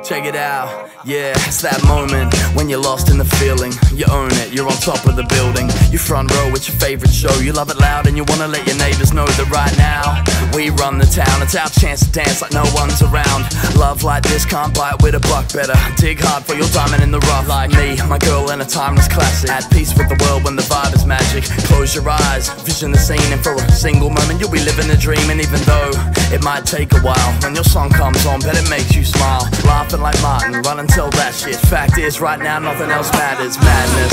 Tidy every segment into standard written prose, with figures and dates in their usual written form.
Check it out, yeah, it's that moment when you're lost in the feeling. You own it, you're on top of the building. You front row, it's your favorite show. You love it loud and you wanna let your neighbors know that right now we run the town. It's our chance to dance like no one's around. Love like this can't buy it with a buck. Better dig hard for your diamond in the rough. Like me, my girl, and a timeless classic. At peace with the world when the vibe is magic. Close your eyes, vision the scene, and for a single moment you'll be living the dream. And even though it might take a while, when your song comes on, bet it makes you smile. Laughing like Martin, run and tell that shit. Fact is, right now nothing else matters. Madness.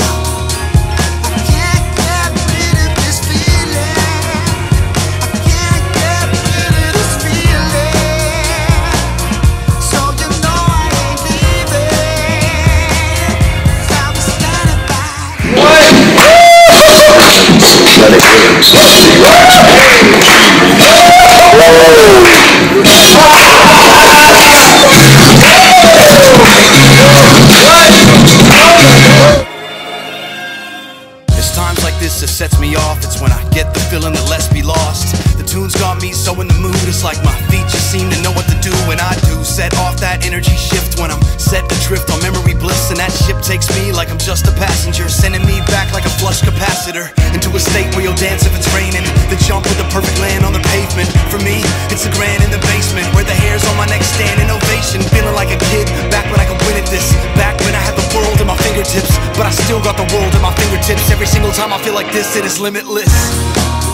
It's times like this that sets me off. It's when I get the feeling that let's be lost. The tune's got me so in the mood. It's like my feet just seem to know what to do. And I do set off that energy shift when I'm set adrift on memory bliss. And that ship takes me like I'm just a passenger, sending me back like a flush capacitor into a state where you'll dance if it's raining. The jump with the perfect land on the pavement. For me, it's a grand in the basement where the hairs on my neck stand in ovation. Feeling like a kid back when I could win at this. Back when I had the world at my fingertips, but I still got the world at my fingertips. Every single time I feel like this, it is limitless.